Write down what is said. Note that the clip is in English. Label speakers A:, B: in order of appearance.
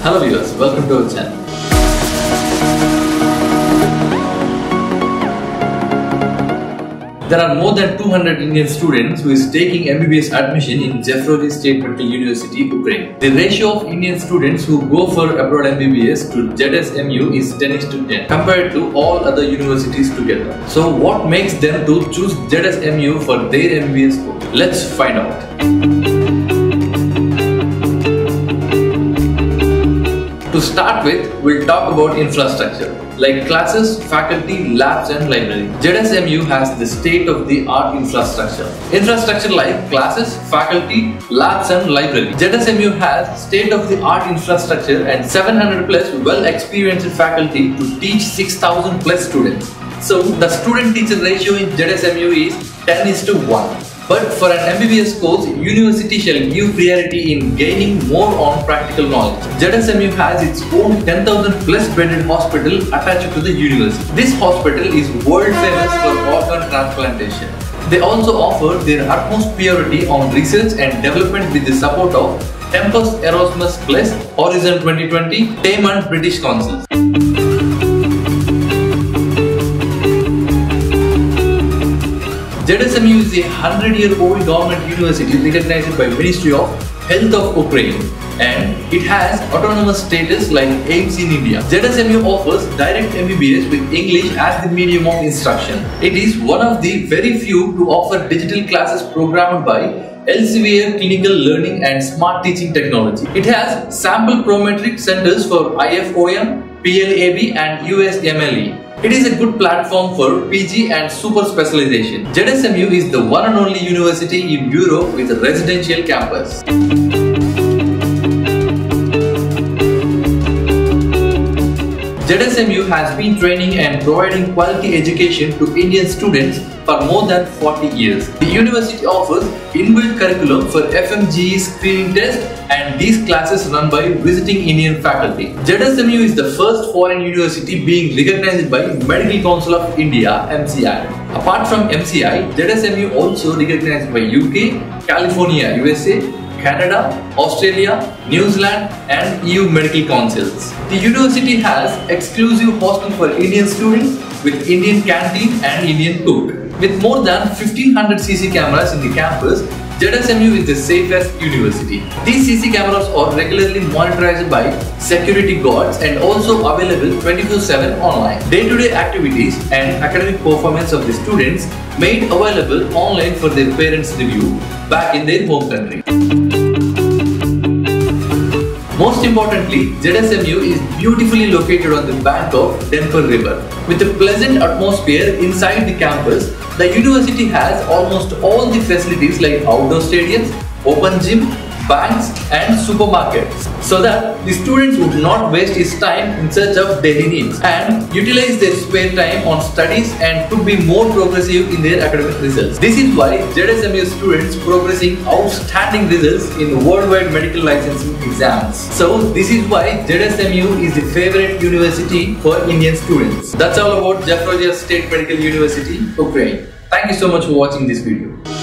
A: Hello viewers, welcome to our channel. There are more than 200 Indian students who is taking MBBS admission in Zaporozhye State Medical University, Ukraine. The ratio of Indian students who go for abroad MBBS to ZSMU is 10:10 compared to all other universities together. So what makes them to choose ZSMU for their MBBS course? Let's find out. To start with, we'll talk about infrastructure like classes, faculty, labs and library. ZSMU has the state-of-the-art infrastructure. Infrastructure like classes, faculty, labs and library. ZSMU has state-of-the-art infrastructure and 700 plus well-experienced faculty to teach 6,000 plus students. So the student-teacher ratio in ZSMU is 10:1. But for an MBBS course, university shall give priority in gaining more on practical knowledge. ZSMU has its own 10,000 plus bedded hospital attached to the university. This hospital is world famous for organ transplantation. They also offer their utmost priority on research and development with the support of Tempus Erasmus Plus, Horizon 2020, TAME and British Council. ZSMU is a 100-year-old government university recognized by Ministry of Health of Ukraine, and it has autonomous status like AIMS in India. ZSMU offers direct MBBS with English as the medium of instruction. It is one of the very few to offer digital classes programmed by Elsevier Clinical Learning and Smart Teaching Technology. It has sample prometric centers for IFOM, PLAB and USMLE. It is a good platform for PG and super specialization. ZSMU is the one and only university in Europe with a residential campus. ZSMU has been training and providing quality education to Indian students for more than 40 years. The university offers inbuilt curriculum for FMGE Screening Test, and these classes run by visiting Indian faculty. ZSMU is the first foreign university being recognized by Medical Council of India (MCI). Apart from MCI, ZSMU also recognized by UK, California, USA, Canada, Australia, New Zealand and EU medical councils. The university has exclusive hostel for Indian students with Indian canteen and Indian cook. With more than 1500 CC cameras in the campus, ZSMU is the safest university. These CC cameras are regularly monitored by security guards and also available 24/7 online. Day-to-day activities and academic performance of the students made available online for their parents' review back in their home country. Most importantly, ZSMU is beautifully located on the bank of Dnieper River. With a pleasant atmosphere inside the campus, the university has almost all the facilities like outdoor stadiums, open gym, banks and supermarkets, so that the students would not waste his time in search of daily needs and utilize their spare time on studies and could be more progressive in their academic results. This is why ZSMU students progressing outstanding results in worldwide medical licensing exams. So this is why ZSMU is the favorite university for Indian students. That's all about Zaporozhye State Medical University, Ukraine. Thank you so much for watching this video.